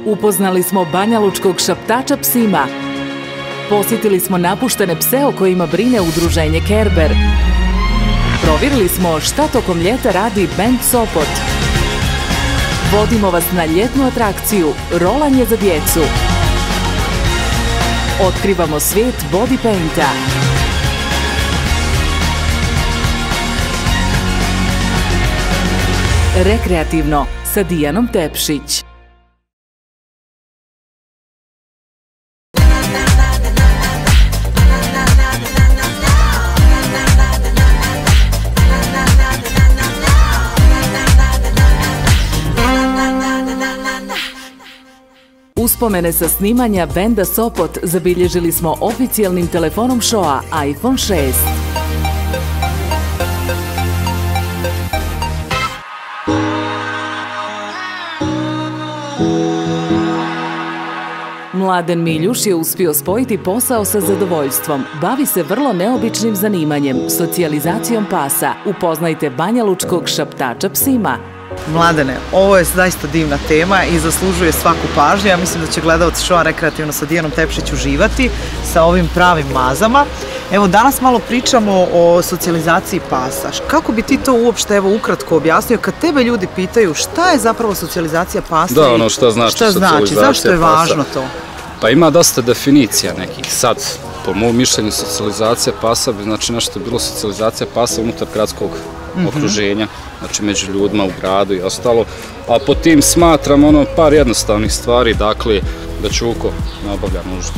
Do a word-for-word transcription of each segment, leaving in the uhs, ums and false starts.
Upoznali smo banjalučkog šaptača psima. Posjetili smo napuštene pse o kojima brine udruženje Kerber. Provjerili smo šta tokom ljeta radi bend Sopot. Vodimo vas na ljetnu atrakciju rolanje za djecu. Otkrivamo svijet body painta. Rekreativno sa Dijanom Tepšić. Uspomene sa snimanja benda Sopot zabilježili smo oficijalnim telefonom šoa iPhone šest. Mladen Miljuš je uspio spojiti posao sa zadovoljstvom. Bavi se vrlo neobičnim zanimanjem, socijalizacijom pasa. Upoznajte banjalučkog šaptača psima. Mladene, ovo je zaista divna tema i zaslužuje svaku pažnju. Ja mislim da će gledalci šoa Rekreativno sa Dijanom Tepšić uživati sa ovim pravim mazama. Evo, danas malo pričamo o socijalizaciji pasa. Kako bi ti to uopšte, evo, ukratko objasnio kad tebe ljudi pitaju šta je zapravo socijalizacija pasa? Da, ono šta znači socijalizacija pasa. Zašto je važno to? Pa ima dosta definicija nekih. Sad, po mom mišljenju, socijalizacija pasa bi znači nešto bilo socijalizacija pasa unutar gradskog okruženja, znači među ljudima u gradu i ostalo. A po tim smatram ono par jednostavnih stvari, dakle, da čuko nabavlja nuždu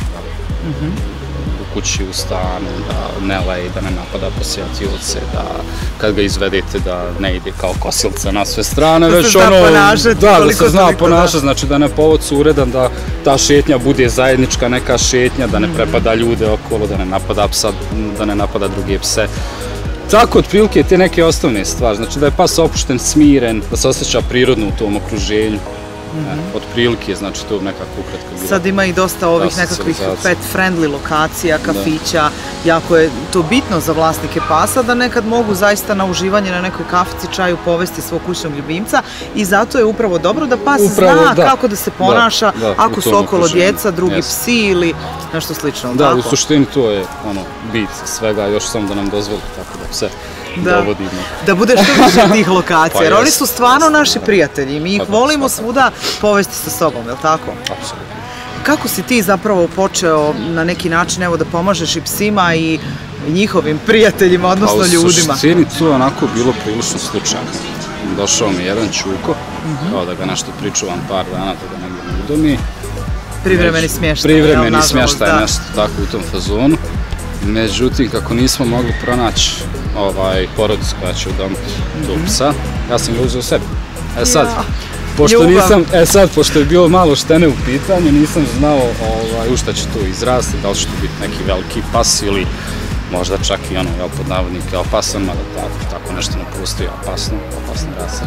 u kući, u stanu, da ne leji, da ne napada posjetioce, da kad ga izvedete da ne ide kao kosilca na sve strane, već ono, da, da se zna ponašati, znači da ne povodcu uredan, da ta šetnja bude zajednička neka šetnja, da ne prepada ljude okolo, da ne napada psa, da ne napada druge pse. Tako, otprilike, te neke osnovne stvari, znači da je pas opušten, smiren, da se osjeća prirodno u tom okruženju. Otprilike, znači to nekako ukratko bilo. Sad ima i dosta ovih nekakvih pet-friendly lokacija, kafića. Jako je to bitno za vlasnike pasa da nekad mogu zaista na uživanje na nekoj kafici, čaju povesti svog kućnog ljubimca i zato je upravo dobro da pas zna kako da se ponaša ako su okolo djeca, drugi psi ili nešto slično. Da, u suštini to je bit svega, još samo da nam dozvoli tako da pse dovodimo. Da bude što više tih lokacija, jer oni su stvarno naši prijatelji i mi ih volimo svuda povesti sa sobom, je li tako? Apsolutno. Kako si ti zapravo počeo na neki način evo da pomažeš i psima i njihovim prijateljima, odnosno ljudima? U suštini to je onako bilo prilično slučajno. Došao mi jedan čuko, kao da ga nešto pričuvam par dana, da ga negdje ne udomi. Privremeni smještaj. Privremeni smještaj, nešto tako u tom fazonu. Međutim, kako nismo mogli pronaći porodicu koja će udomiti tog psa, ja sam ga uzeo sebi. E sad, pošto nisam, e sad, pošto je bilo malo štene u pitanju, nisam znao u šta će to izrasti, da li će to biti neki veliki pas ili možda čak i ono, jel, pod navodnike, opasan, mada tako nešto ne postoji, opasno, opasna rasa.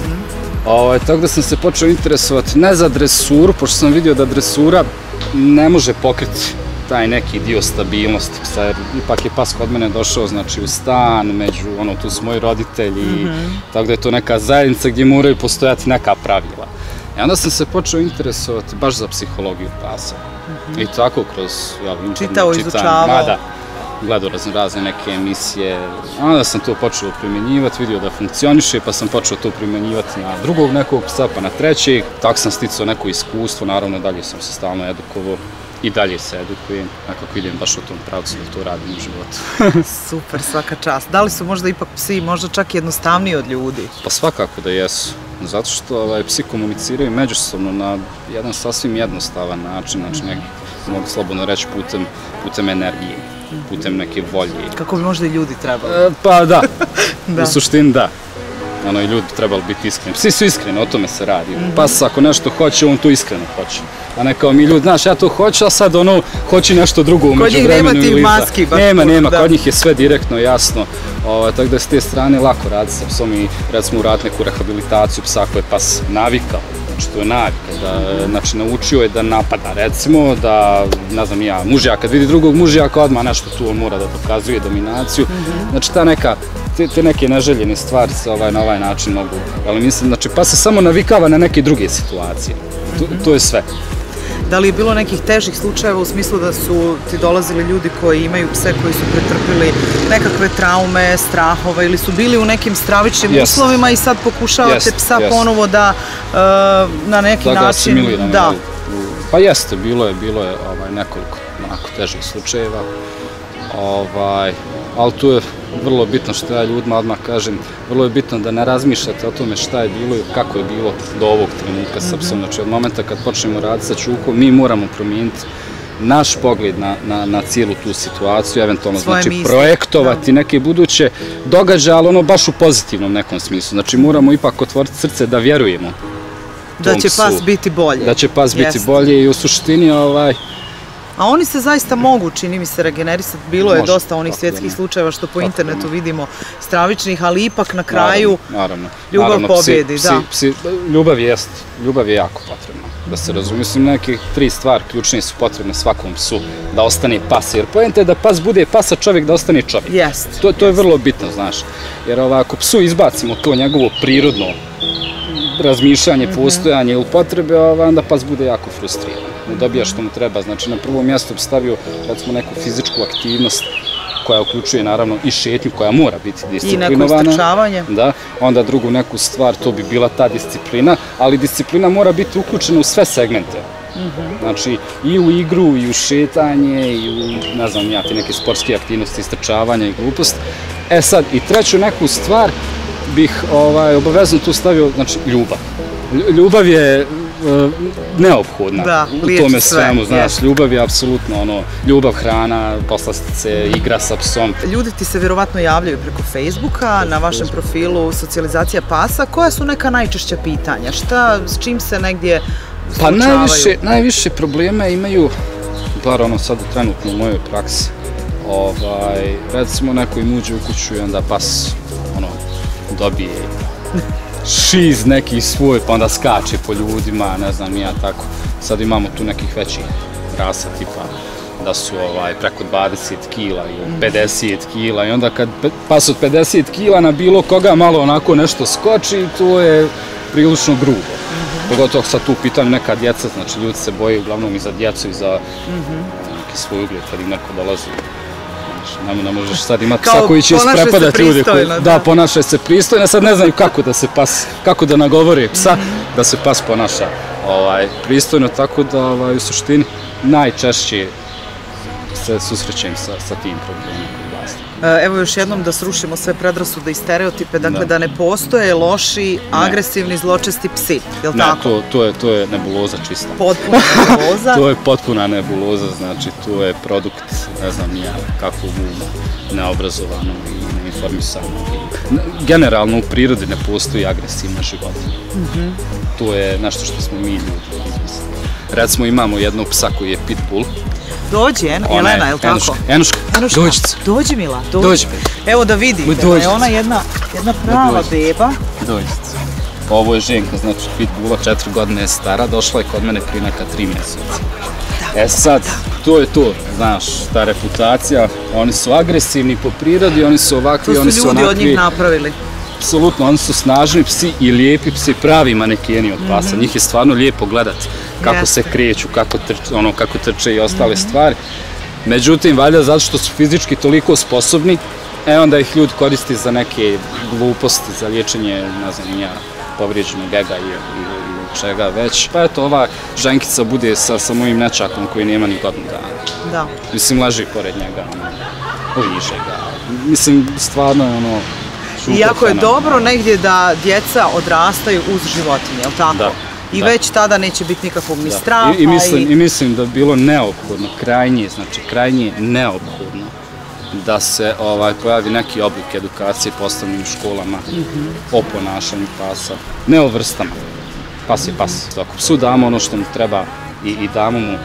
Tako da sam se počeo interesovati ne za dresuru, pošto sam vidio da dresura ne može pokriti taj neki dio stabilnosti psa, jer ipak je pas kod mene došao, znači, u stan, među, ono, tu su moji roditelji, tako da je to neka zajednica gdje moraju postojati neka pravila. I onda sam se počeo interesovati baš za psihologiju pasa. I tako kroz, ja, internet, čitao, izučavao. Da, gledao razne neke emisije, onda sam to počeo primjenjivati, vidio da funkcioniše, pa sam počeo to primjenjivati na drugog nekog psa, pa na trećeg, tako sam sticao neko iskustvo, naravno dalje sam se stalno edukovao. I dalje se edukujem, nekako idem baš u tom pravcu da to radim u životu. Super, svaka čast. Da li su možda ipak psi možda čak jednostavniji od ljudi? Pa svakako da jesu, zato što psi komuniciraju međusobno na jedan sasvim jednostavan način, znači neki, mogu slobodno reći, putem energije, putem neke volje. Kako bi možda i ljudi trebali? Pa da, u suštini da. Ono, i ljudi trebali biti iskreni. Psi su iskreni, o tome se radi. Pas ako nešto hoće, on to iskreno hoće. A ne kao mi ljudi, znaš, ja to hoću, a sad ono, hoće nešto drugo umeđu vremenu. Kod njih nema ti maski. Nema, nema, kod njih je sve direktno, jasno. Tako da je s te strane lako raditi sa psom i recimo uraditi neku rehabilitaciju psa koje je pas navikao. Znači, to je navika, znači, naučio je da napada, recimo, da, ne znam ja, mužjak, kad vidi drugog mužjaka, odmah nešto tu on mora da dokazuje dominaciju. Znači, ta neka, te neke neželjene stvari se na ovaj način mogu, ali mislim, znači, pas se samo navikava na neke druge situacije. to, to je sve. Da li je bilo nekih težih slučajeva u smislu da su ti dolazili ljudi koji imaju pse koji su pretrpili nekakve traume, strahova ili su bili u nekim stravičnim yes. uslovima i sad pokušavate yes. psa yes. ponovo da uh, na neki da način... Da, pa jeste, bilo je, bilo je ovaj, nekoliko onako težih slučajeva, ovaj, ali tu je vrlo bitno što ja ljudima odmah kažem, vrlo je bitno da ne razmišljate o tome šta je bilo i kako je bilo do ovog trenutka sa psom. Znači od momenta kad počnemo raditi sa čukom, mi moramo promijeniti naš pogled na, na, na cijelu tu situaciju, eventualno svoje znači misli. Projektovati da. Neke buduće događaje, ali ono baš u pozitivnom nekom smislu. Znači moramo ipak otvoriti srce da vjerujemo da će pas biti bolje. Da će pas biti Jest. bolje i u suštini ovaj... A oni se zaista mogu, čini mi se, regenerisati. Bilo je Može, dosta onih svjetskih da slučajeva što po internetu da vidimo stravičnih, ali ipak na kraju naravno, naravno, ljubav naravno, pobjedi. Psi, da. Psi, psi, ljubav, jest, ljubav je jako potrebna, da se razumije. Mislim, neke tri stvari ključne su potrebne svakom psu, da ostane pas. Jer poenta je da pas bude pas, a čovjek da ostane čovjek. Jest. To, to je vrlo bitno, znaš. Jer ovako psu izbacimo to njegovo prirodno razmišljanje, mm-hmm. postojanje ili potrebe, onda pas bude jako frustriran. Ne dobija što mu treba. Znači, na prvo mjesto bi stavio, recimo, neku fizičku aktivnost koja uključuje, naravno, i šetnju koja mora biti disciplinovana. I neko istrčavanje. Da. Onda drugu neku stvar, to bi bila ta disciplina, ali disciplina mora biti uključena u sve segmente. Mm-hmm. Znači, i u igru, i u šetanje, i u, ne znam, ja, ti neke sportske aktivnosti, istrčavanja i glupost. E sad, i treću neku stvar bih ovaj, obavezno tu stavio, znači, ljubav. Ljubav je uh, neophodna da, u tome svemu, znaš, yes. ljubav je apsolutno ono, ljubav, hrana, poslastice, igra sa psom. Ljudi ti se vjerovatno javljaju preko Facebooka, na vašem profilu socijalizacija pasa. Koja su neka najčešća pitanja? Šta, s čim se negdje slučavaju? Pa najviše, najviše problema imaju, bar ono sad trenutno u mojoj praksi, ovaj, recimo neko im uđe u kuću i onda pas ono, dobije šiz neki svoj, pa onda skače po ljudima, ne znam, ja tako. Sad imamo tu nekih većih rasa, tipa da su ovaj, preko dvadeset kila i pedeset kila i onda kad pas od pedeset kila na bilo koga malo onako nešto skoči, to je prilično grubo. Mm-hmm. Pogotovo sad tu pitanju neka djeca, znači ljudi se boje uglavnom i za djecu i za mm-hmm. neki svoj ugled kad im neko dolazi. Ne, ne možeš sad imati psa koji će isprepadati ljude koji, da, da ponaša se pristojno, sad ne znaju kako da se pas, kako da nagovore psa, mm-hmm. da se pas ponaša ovaj, pristojno, tako da ovaj, u suštini najčešće se susrećem sa, sa tim problemom. Evo još jednom da srušimo sve predrasude i stereotipe, dakle da, da ne postoje loši, ne. agresivni, zločesti psi, je li ne, tako? To, to, je, to je nebuloza čista. Potpuna nebuloza? To je potpuna nebuloza, znači to je produkt, ne znam nija, kakvog uma, neobrazovanog i neinformisanog. Generalno u prirodi ne postoji agresivna životinja. Mm-hmm. To je nešto što smo mi ljudi izmislili. Recimo imamo jednog psa koji je pitbull. Dođi, en, Jelena, je li tako? Enuška, Enuška, Enuška. dođice. Dođi, Mila, dođi. Dođi. Evo da vidite, da je ona jedna, jedna prava beba. Dođice. Ovo je ženka, znači pitbulla, četiri godine je stara, došla je kod mene prije neka tri mjeseca. Da, e sad, da. To je to, znaš, ta reputacija, oni su agresivni po prirodi, oni su ovakvi, oni su onakvi. To su ljudi od njih napravili. Apsolutno, oni su snažni psi i lijepi psi, pravi manekeni od pasa. Mm-hmm. Njih je stvarno lijepo gledati kako yes. se kreću, kako trče, ono, kako trče i ostale mm-hmm. stvari. Međutim, valjda zato što su fizički toliko sposobni, e onda ih ljudi koristi za neke gluposti, za liječenje, ne znam, nija, povrijeđenog ega i, i, i čega već. Pa eto, ova ženkica bude sa, sa mojim nečakom koji nema ni godinu dana. Da. Mislim, leži pored njega, ono, poviše ga. Mislim, stvarno je ono... I jako je dobro negdje da djeca odrastaju uz životinje, je li tako? Da. I da. već tada neće biti nikakvog ni straha. I, i, mislim, i... I mislim da bi bilo neophodno, krajnje, znači krajnje neophodno da se ovaj, pojavi neki oblik edukacije postavljenim u školama mm-hmm. o ponašanju pasa, ne o vrstama. Pas je pas. Ako psu damo ono što mu treba i, i damo mu uh,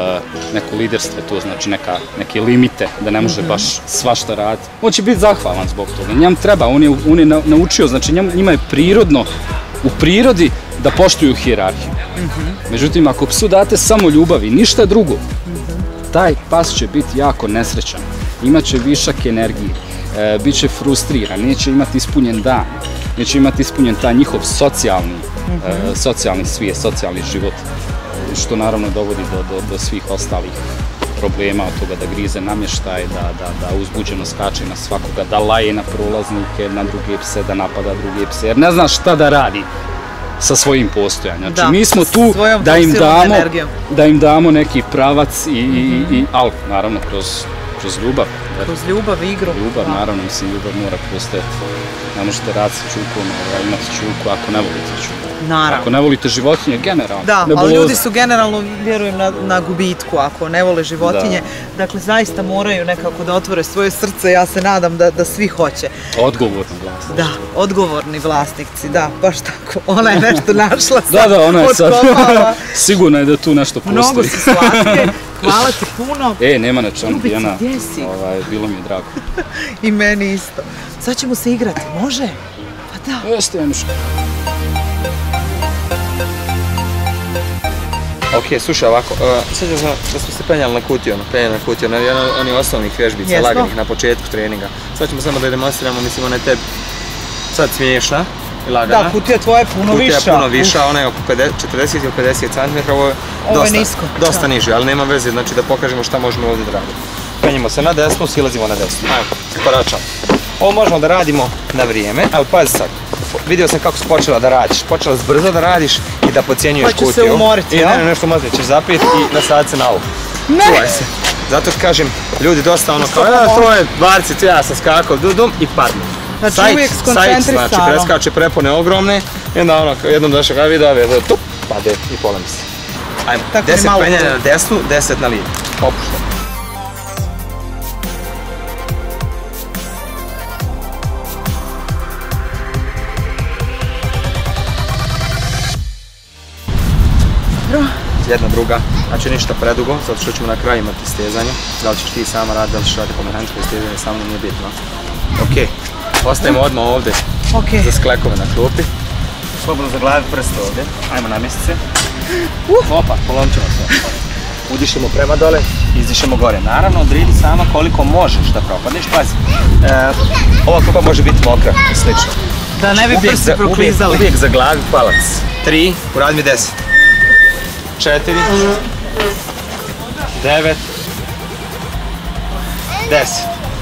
neko liderstvo, to znači neka, neke limite, da ne može mm-hmm. baš svašta raditi. On će biti zahvalan zbog toga. Njemu treba, on je, on je naučio, znači njima je prirodno, u prirodi da poštuju hijerarhiju. Mm-hmm. Međutim, ako psu date samo ljubav i ništa drugo, mm-hmm. taj pas će biti jako nesrećan. Imaće višak energije, e, bit će frustriran, neće imati ispunjen dan. neće imati ispunjen taj njihov socijalni, mm-hmm. uh, socijalni svijet, socijalni život, što naravno dovodi do, do, do svih ostalih problema, od toga da grize namještaj, da, da, da uzbuđeno skače na svakoga, da laje na prolaznike, na druge pse, da napada druge pse, jer ne znaš šta da radi sa svojim postojanjem. Znači, mi smo tu da im damo, da im damo neki pravac i, i, i ali naravno kroz, kroz ljubav. Kroz ljubav, igru. Ljubav, naravno, mislim, ljubav mora postojati. Ne možete raditi sa čukom, imati čuku ako ne volite čuku. Naravno. Ako ne volite životinje, generalno. Da, ali ljudi su generalno, vjerujem, na, na gubitku ako ne vole životinje. Da. Dakle, zaista moraju nekako da otvore svoje srce. Ja se nadam da, da svi hoće. Odgovorni vlasnici. Da, odgovorni vlasnici, da, baš tako. Ona je nešto našla sad. Da, da, ona je sad. Sigurno je da tu nešto postoji. Mnogo si slatke. Hvala ti puno. E, nema na čemu, Ljubica, Dijana. gdje si? Ovaj, bilo mi je drago. I meni isto. Sad ćemo se igrati, može? Pa da. Jeste, Januška. Ok, slušaj ovako, uh, sjećam sam da smo se penjali na kutiju, ono, penjali na kutiju, na jedan onih osnovnih vježbica, Jesmo. laganih na početku treninga. Sad ćemo samo da demonstriramo, mislim, ona je tebi sad smiješna i lagana. Da, kutija tvoja je puno kutija viša. Kutija je puno viša, ona je oko četrdeset ili pedeset centimetara, ovo je Ovo dosta, je nisko. dosta Da. niže, ali nema veze, znači da pokažemo šta možemo ovdje da radimo. Penjimo se na desnu, silazimo na desnu. Ajmo, koračamo. Ovo možemo da radimo na vrijeme, ali pazi sad. Vidio sam kako si počela da radiš, počela si brzo da radiš i da podcjenjuješ Pa ću kutiju. se umoriti, I ja? ne, ne, nešto umoriti, ćeš zapiti i nasaditi se na ovo. Ne! Čuvaj se. Zato ti kažem, ljudi dosta ono kao, ja, to je barci, tu ja sam skakao, dum, dum, i padne. Znači Sajt, uvijek sajt, skoncentrisano. znači preskače prepone ogromne i onda ono, jednom došao ga vidi, ove, tup, pade i polemi se. Ajmo, Tako mi deset malo penjanja bude. na desnu, deset na lijevu. Opuštaj. Jedna, druga, znači ništa predugo, zato što ćemo na kraju imati stezanje. Da li ćeš ti sama raditi, da li ćeš raditi po mehaničkoj stezanje, sa mnom nije bitno. Ok, ostavimo odmah ovdje Ok. za sklekove na klupi. Slobodno zaglaviti prste ovdje, ajmo namjestiti se. Opa, polomit ćemo se. Udišemo prema dole, izdišemo gore. Naravno, odredi sama koliko možeš da propadneš. Pazi, e, ova klupa može biti mokra i slično. Da ne bi Uvijek prsti za- proklizali. Uvijek, uvijek zaglavi palac. Tri, uradi mi deset. Četiri, devet, deset.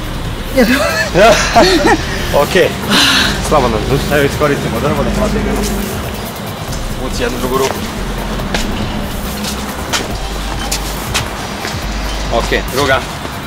Ok, slobodno, evo iskoristimo drvo da potegnemo. Vuci jednu drugu ruku. Ok, druga.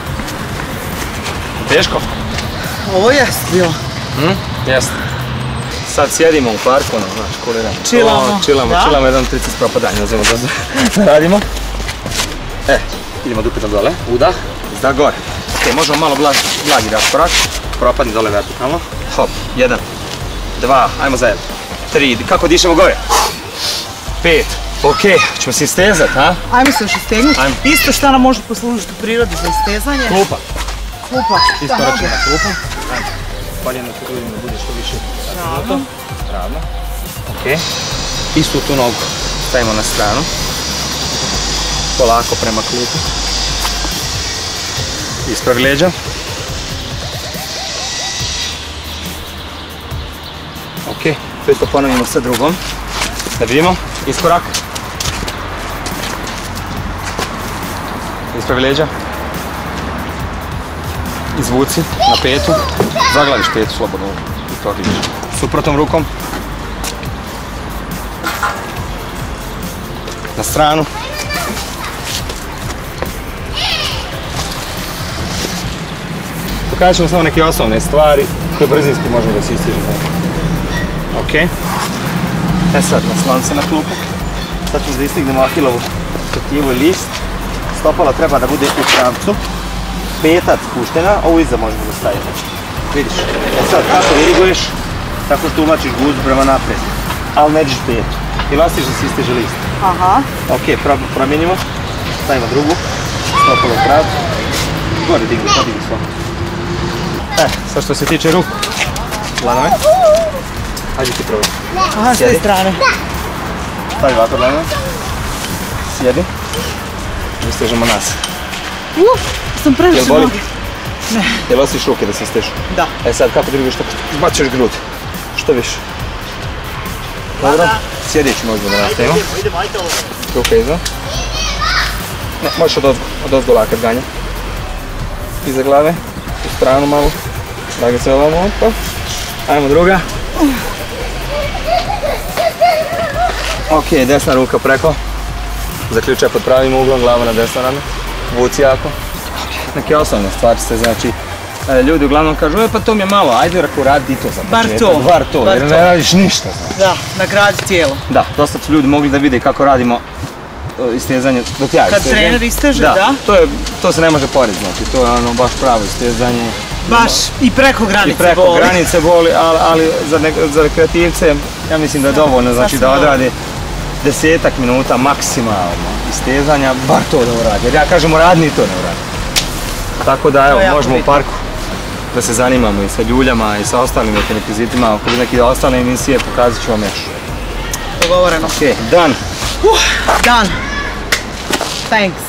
Teško? Ovo jest bilo. Hm? Jeste. Sad sjedimo u parku, ono, znaš, kuliramo. Chillamo, O, Chillamo, da? chillamo, jedan triceps propadanja, uzmemo da radimo. E, idemo dupitom dole, udah, izdah gore. Ok, možemo malo blag, blagi raskorak, propadni dole vertikalno. Hop, jedan, dva, ajmo zajedno. Tri, kako dišemo gore? Pet, ok, ćemo se istezat, a? Ajmo se još istegnuti. Ajmo. Isto šta nam može poslužiti u prirodi za istezanje. Klupa. Klupa. Iskoračimo na klupu. Ajmo. Paljeno se trudimo da bude što više. Ravno. Ravno. Ok. Istu tu nogu stavimo na stranu. Polako prema klupu. Ispravi leđa. Ok. To isto ponovimo sa drugom. Da vidimo. Iskorak. Ispravi leđa. Izvuci na petu. Zaglaviš petu slobodno. I to vidiš. Suprotnom rukom. Na stranu. Pokazat ćemo samo neke osnovne stvari koje brzinski možemo da se istižemo. Ok. E sad, naslan se na klupu. Sad ćemo da istignemo ahilovu tetivu i list. Stopala treba da bude u pravcu. Peta spuštena, ovu iza možemo da stavimo. Vidiš. E sad, kako diriguješ, tako što uvlačiš guzu prema naprijed. Ali ne dižeš petu. I ostaviš da se istiže list. Aha. Ok, promijenimo. Stavimo drugu. Stopalo u pravcu. Gore digni, podigni svoj. E, sad što se tiče ruku. Dlanove. Hajde ti probaj. Aha, s te strane. Stavi ovako dlanove. Sjedi. Istežemo nas. Uh, sam previše Jel boli? noge. Ne. Jel osjetiš ruke da se stežu? Da. E sad kako diriguješ tako? Zbacuješ grud. ostaviš. Dobro, sjedići možda da nastavimo. Ruka iza. Ne, možeš od ozgo, od ozgo lakat ganja. Iza glave, u stranu malo. Da ga se ovamo, opa. Ajmo druga. Ok, desna ruka preko. Zaključaj pod pravim uglom, glava na desno rame. Vuci jako. Neke osnovne stvari se, znači, ljudi uglavnom kažu, e pa to mi je malo, ajde ako radi to za Bar to. Bar to, jer ne radiš ništa. Da, nagradi tijelo. Da, dosta su ljudi mogli da vide kako radimo istezanje dok ja Kad trener isteže, da? Da, to, je, to se ne može porediti, znači to je ono baš pravo istezanje. Baš i preko granice I preko boli. granice boli, ali, ali za, ne, za rekreativce ja mislim da je dovoljno, znači da odradi desetak minuta maksimalno istezanja, bar to da uradi, jer ja kažem uradi ni to ne uradi. Tako da evo, možemo u parku da se zanimamo i sa ljuljama i sa ostalim rekvizitima, ako bi neke ostale emisije pokazat ću vam još. Dogovoreno. Ok, done. Uh, done. Thanks.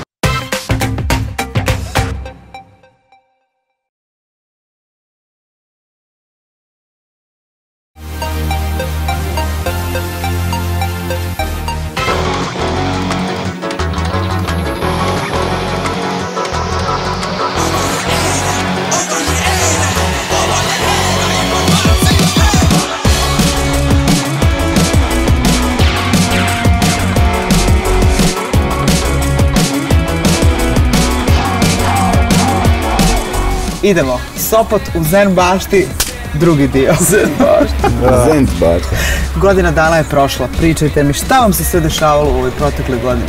Idemo, Sopot u Zen bašti, drugi dio. Zen bašti. Zen bašti. Godina dana je prošla, pričajte mi šta vam se sve dešavalo u ovoj protekle godine?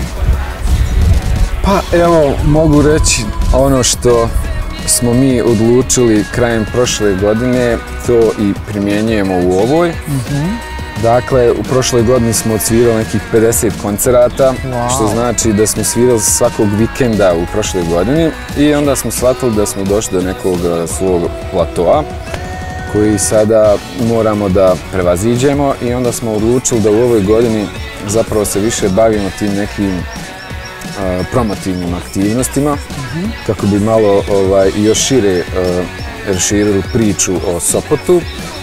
Pa evo, mogu reći ono što smo mi odlučili krajem prošle godine, to i primjenjujemo u ovoj. Dakle, u prošloj godini smo odsvirali nekih pedeset koncerata, što znači da smo svirali svakog vikenda u prošloj godini i onda smo shvatili da smo došli do nekog svog platoa koji sada moramo da prevaziđemo i onda smo odlučili da u ovoj godini zapravo se više bavimo tim nekim promotivnim aktivnostima kako bi malo još šire raširili priču o Sopotu.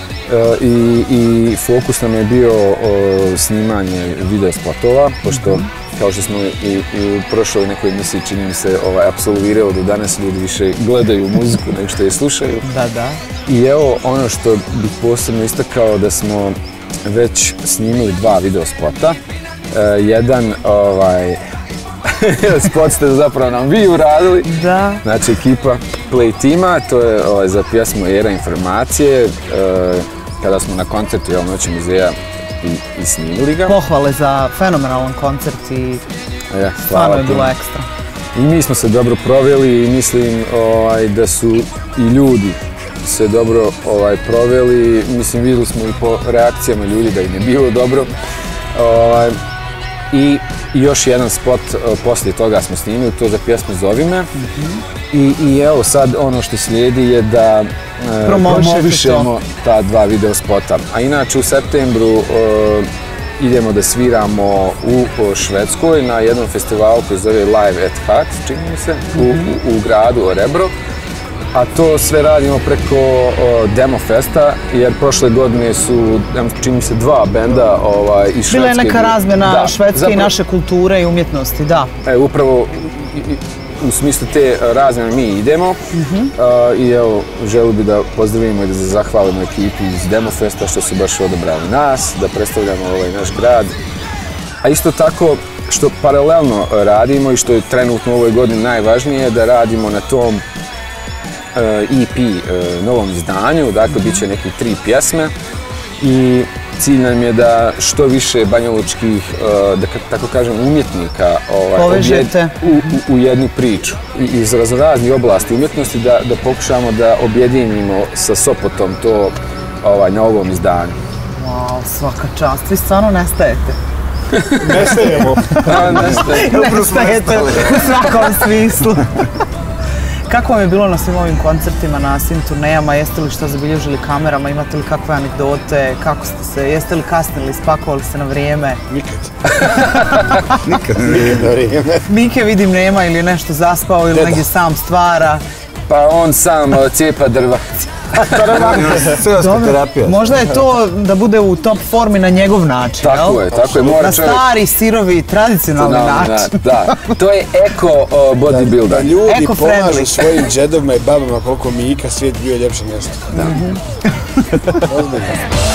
I, i fokus nam je bio o, snimanje video spotova, pošto kao što smo i, i u prošloj nekoj emisiji čini mi se ovaj, apsolvirao da danas ljudi više gledaju muziku nego što je slušaju. Da, da. I evo ono što bih posebno istakao da smo već snimili dva video spota. E, jedan ovaj, spot ste zapravo nam vi uradili. Da. Znači ekipa Play tima, to je ovaj, za pjesmu Era informacije. E, kada smo na koncertu Jel noći muzeja i, i snimili ga. Pohvale za fenomenalan koncert i ja, stvarno je bilo ekstra. I mi smo se dobro proveli i mislim ovaj, da su i ljudi se dobro ovaj, proveli. Mislim, vidjeli smo i po reakcijama ljudi da im je bilo dobro. Ovaj, I još jedan spot poslije toga smo snimili, to za pjesmu Zovi me. I, I evo sad ono što slijedi je da e, promovišemo ta dva video spota. A inače u septembru e, idemo da sviramo u Švedskoj na jednom festivalu koji zove Live at Heart, čini mi se, u, u, u gradu Örebro. A to sve radimo preko o, Demo Festa, jer prošle godine su, čini mi se, dva benda ovaj, iz Švedske. Bila je neka razmjena da, Švedske zapravo, i naše kulture i umjetnosti, da. E, upravo i, u smislu te razmjene mi idemo. Uh-huh. uh, I evo, želio bi da pozdravimo i da zahvalimo ekipi iz Demo Festa što su baš odabrali nas, da predstavljamo ovaj naš grad. A isto tako, što paralelno radimo i što je trenutno u ovoj godini najvažnije, da radimo na tom E P, novom izdanju, dakle bit će nekih tri pjesme i cilj nam je da što više banjalučkih, da tako kažem, umjetnika ovaj, objed, u, u, u jednu priču i iz raznoraznih oblasti umjetnosti da, da pokušamo da objedinimo sa Sopotom to ovaj, na ovom izdanju. Wow, svaka čast, vi stvarno nestajete. Nestajemo. Nestajete. Nestajete u svakom smislu. Kako vam je bilo na svim ovim koncertima, na svim turnejama? Jeste li što zabilježili kamerama? Imate li kakve anegdote? Kako ste se? Jeste li kasnili? Spakovali se na vrijeme? Nikad. Nikad nije na vrijeme. Mike vidim nema ili nešto zaspao ili negdje sam stvara. Pa on sam cijepa drva. Seoska terapija. Možda je to da bude u top formi na njegov način, jel? Tako je, tako je. Na stari, sirovi, tradicionalni način. Da, to je eko bodybuilding. Da ljudi pomažu svojim džedovima i babama koliko Mika, svijet bio ljepše mjesto. Da. Ozbiljno.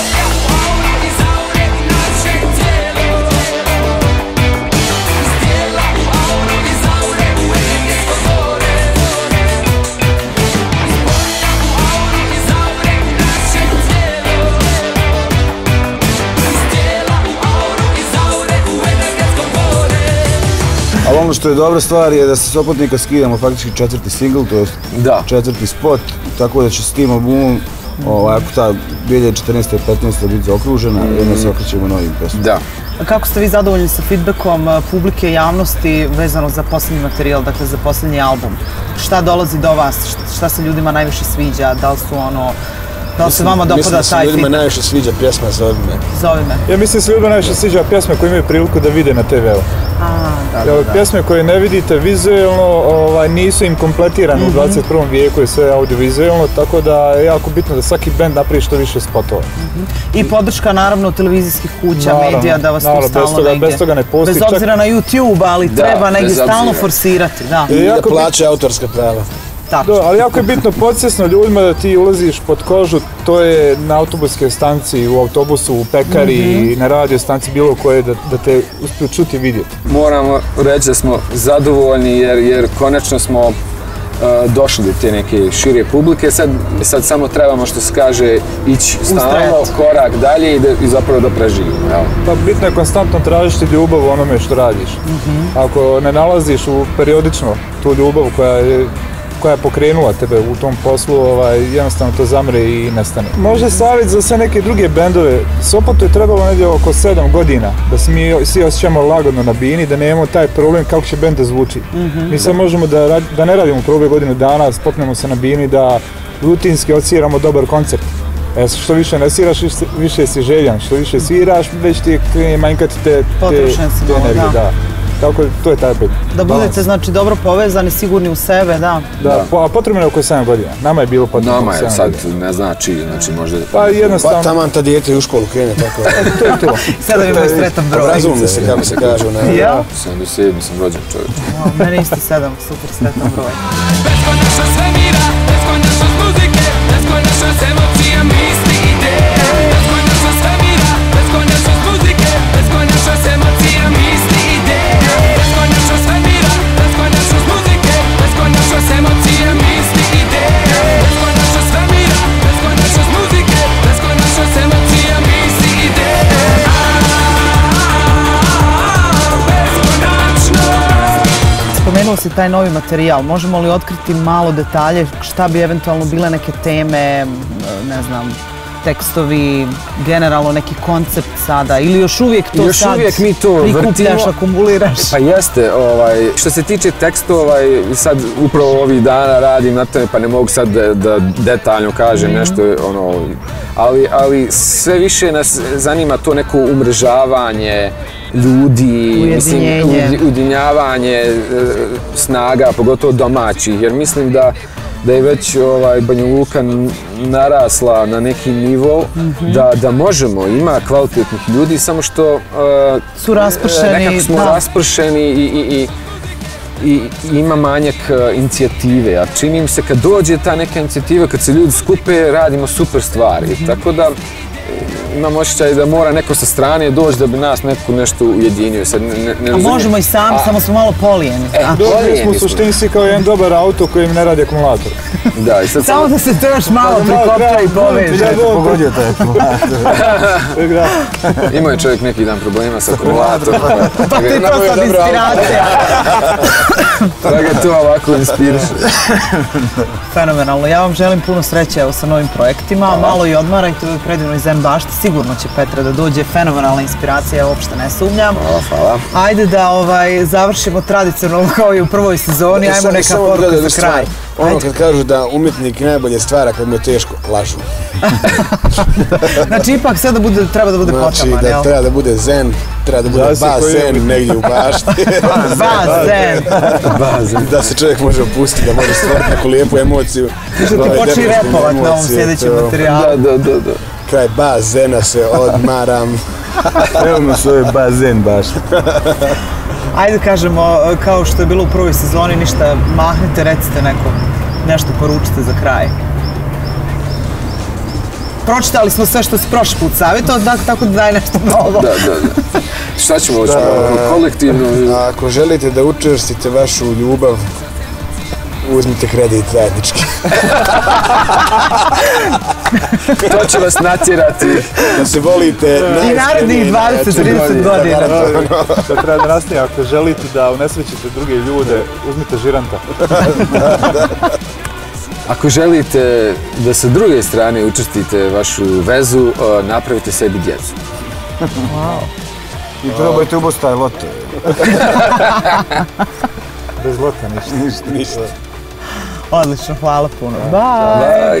Ali ono što je dobra stvar je da se Sopotnika skidamo faktički četvrti singl, to je četvrti spot, tako da će s tim albumom, ako ta dvije hiljade četrnaeste i petnaeste biti zaokružena, jedno se okrećemo novim pesmama. Da. Kako ste vi zadovoljni sa feedbackom publike i javnosti vezano za posljednji materijal, dakle za posljednji album? Šta dolazi do vas? Šta se ljudima najviše sviđa? Da li su ono... Da li se vama dopada taj feedback? Mislim da se ljudima najviše sviđa pjesma Zovi me. Zovi me. Ja mislim da se ljudima najviše sviđa pjesme koje imaju priliku da vide na te veu. Pjesme koje ne vidite vizualno nisu im kompletirane u dvadeset prvom vijeku, je sve audiovizualno, tako da je jako bitno da svaki band napravi što više spotova. I podrška naravno televizijskih kuća, medija, da vas tu stalno negdje. Bez toga ne postoji. Bez obzira na YouTube, ali treba negdje stalno forsirati. I da plaće autorska prava. Ali jako je bitno podsvjesno ljudima da ti ulaziš pod kožu, to je na autobuskoj stanciji, u autobusu, u pekari, na radio stanciji, bilo koje, da te uspiju čuti i vidjeti. Moramo reći da smo zadovoljni jer konačno smo došli do te neke šire publike, sad samo trebamo, što se kaže, ići stalno korak dalje i zapravo da preživimo. Pa bitno je konstantno tražiti ljubav u onome što radiš. Ako ne nalaziš periodično tu ljubav koja je koja je pokrenula tebe u tom poslu, jednostavno to zamre i nestane. Možda savjet za sve neke druge bendove. Sopotu je trebalo negdje oko sedam godina da se mi svi osjećamo lagodno na bini, da nemamo taj problem kako će bend da zvuči. Mi sad možemo da ne radimo prve godinu dana, spoknemo se na bini, da rutinski odsviramo dobar koncert. Što više ne sviraš, više si željan, što više sviraš, već ti je manjkati te energije. Tako, to je taj put. Da budete, znači, dobro povezani, sigurni u sebe, da. Da, a potrebno je oko sedam godina. Nama je bilo potrebno oko sedam godina. Nama je sad, ne znači, znači možda... Pa jednostavno... Pa taman ta dijete u školu krene, tako je. To je to. Sada imaju sretan broj. Razumni se, kako se kaže. Ja? sedamdeset sedam sam rođen čovječ. Meni isto sedam, super sretan broj. Beskonačno svemira, beskonačnost muzike, beskonačnost emocija, misli, ideje. Beskonačno svemira, beskonačnost muzike, beskonačnost emocija, misli, ideje. Beskonačnost svemira, beskonačnost muzike, beskonačnost emocija, misli, ideje. Beskonačnost svemira, beskonačnost muzike, beskonačnost emocija, misli, ideje. Spomenuo si taj novi materijal, možemo li otkriti malo detalje šta bi eventualno bile neke teme, ne znam, tekstovi, generalno neki koncept sada, ili još uvijek to još sad uvijek mi to prikupljaš, akumuliraš? Pa jeste, ovaj, što se tiče tekstova, ovaj, sad upravo ovih dana radim na tome, pa ne mogu sad da, da detaljno kažem mm-hmm. nešto, ono, ali, ali sve više nas zanima to neko umrežavanje ljudi, mislim, ujedinjavanje snaga, pogotovo domaćih, jer mislim da da je već ovaj, Banja Luka narasla na neki nivo, mm-hmm. da, da možemo, ima kvalitetnih ljudi, samo što uh, su raspršeni, nekako smo da. raspršeni i, i, i, i ima manjak uh, inicijative. A čini mi se kad dođe ta neka inicijativa, kad se ljudi skupe, radimo super stvari. Mm-hmm. Tako da imam osjećaj da mora neko sa strane doći da bi nas neko nešto ujedinio. Sad ne, ne, ne A možemo i sami, a, samo smo malo polijeni. E, Dobili smo u suštinski kao jedan dobar auto kojim ne radi akumulator. Da, i sad samo sam... da se to još malo prikopča i poveže. Ja to pogodio taj akumulator. Imao je čovjek neki dan problema sa akumulatorom. Pa ti je to sad inspiracija. Da ga to ovako inspiriše. Fenomenalno. Ja vam želim puno sreće sa novim projektima. Malo i odmarajte u ovoj predivnoj Zen bašti sigurno će Petra da dođe, fenomenalna inspiracija, ja uopšte ne sumnjam. Hvala, hvala. Ajde da ovaj, završimo tradicionalno kao i u prvoj sezoni, E, ajmo samo- neka samo poruka dodam za jednu kraj. stvar. Ono kad kažu da umjetnik najbolje stvara kad mu je teško, lažu. Znači ipak sve da bude, treba da bude Znači potaman, da jel? treba da bude zen, treba da bude Zavisi koji je bazen umjetnik. negdje u bašti. Bazen. Da se čovjek može opustiti, da može stvoriti neku lijepu emociju. Ti počni repovat na ovom sljedećem materijalu. Da, da, da, da. Kraj bazena se odmaram. Evo mi se ove bazen baš. Ajde kažemo, kao što je bilo u prvoj sezoni, ništa, mahnite, recite neko, nešto poručite za kraj. Pročitali smo sve što si prošli put savjetovao, tako da daj nešto novo. Da, da, da. Šta ćemo, hoćemo kolektivno? Ako želite da učvrstite vašu ljubav, uzmite kredit zajednički. To će vas natjerati. Da se volite I narednih dvadeset do trideset godina. Da treba da nastaje, ako želite da unesrećite druge ljude, uzmite žiranta. Ako želite da sa druge strane učvrstite vašu vezu, napravite sebi djecu. I probajte ubostaj loto. Bez lota ništa. Ništa, ništa. Odlično, hvala puno. Bye! Bye!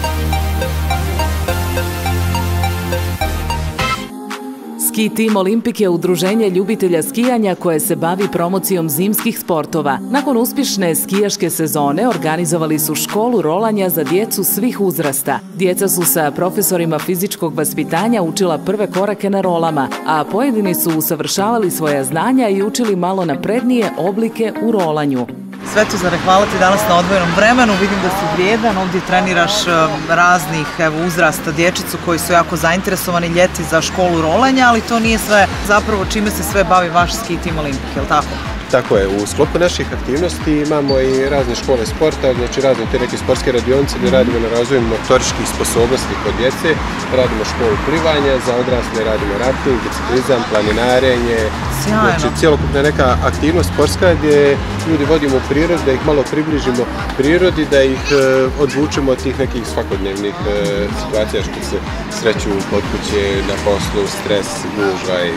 Ski tim Olimpik je udruženje ljubitelja skijanja koje se bavi promocijom zimskih sportova. Nakon uspješne skijaške sezone organizovali su školu rolanja za djecu svih uzrasta. Djeca su sa profesorima fizičkog vaspitanja učila prve korake na rolama, a pojedini su usavršavali svoja znanja i učili malo naprednije oblike u rolanju. Svetozare, hvala ti danas na odvojenom vremenu, vidim da si vrijedan, ovdje treniraš raznih evo, uzrasta dječicu koji su jako zainteresovani ljeti za školu rolanja, ali to nije sve zapravo čime se sve bavi vaš ski tim Olimpik, je li tako? Tako je, u sklopu naših aktivnosti imamo i razne škole sporta, znači razne te neke sportske radionice gdje radimo na razvoju motoričkih sposobnosti kod djece, radimo školu plivanja, za odrasle radimo rafting, biciklizam, planinarenje, znači cjelokupna neka aktivnost sportska gdje ljudi vodimo u prirodu, da ih malo približimo prirodi, da ih e, odvučemo od tih nekih svakodnevnih e, situacija što se sreću kod kuće, na poslu, stres, gužva i